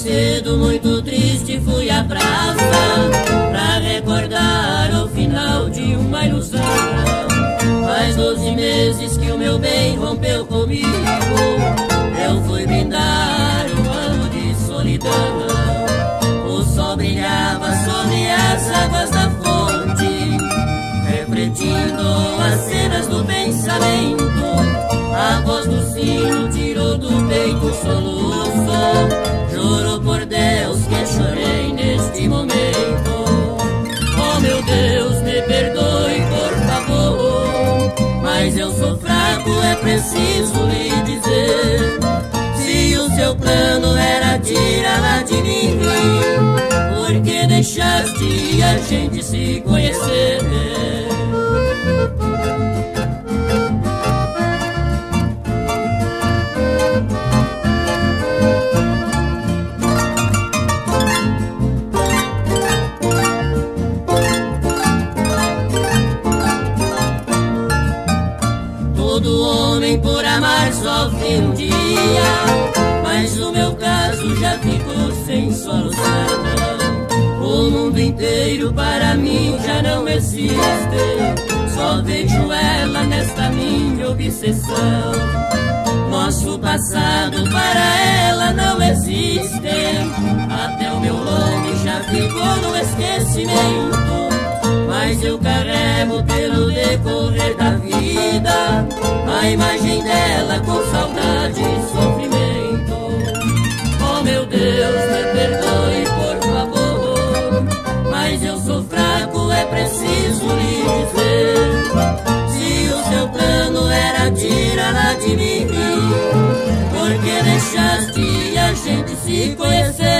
cedo, muito triste, fui à praça pra recordar o final de uma ilusão. Faz 12 meses que o meu bem rompeu comigo, eu fui brindar um ano de solidão. O sol brilhava sobre as águas da fonte, refletindo as cenas do pensamento. A voz do sino tirou do peito o soluço. Juro por Deus que chorei neste momento. Oh meu Deus, me perdoe por favor, mas eu sou fraco, é preciso lhe dizer. Se o seu plano era tirá-la de mim, por que deixaste a gente se conhecer? Todo homem por amar sofre um dia, mas o meu caso já ficou sem solução. O mundo inteiro para mim já não existe, só vejo ela nesta minha obsessão. Nosso passado para ela não existe, até o meu nome já ficou no esquecimento. Mas eu carrego pelo decorrer da vida a imagem dela com saudade e sofrimento. Oh meu Deus, me perdoe por favor, mas eu sou fraco, é preciso lhe dizer. Se o seu plano era tirá-la de mim, por que deixaste a gente se conhecer?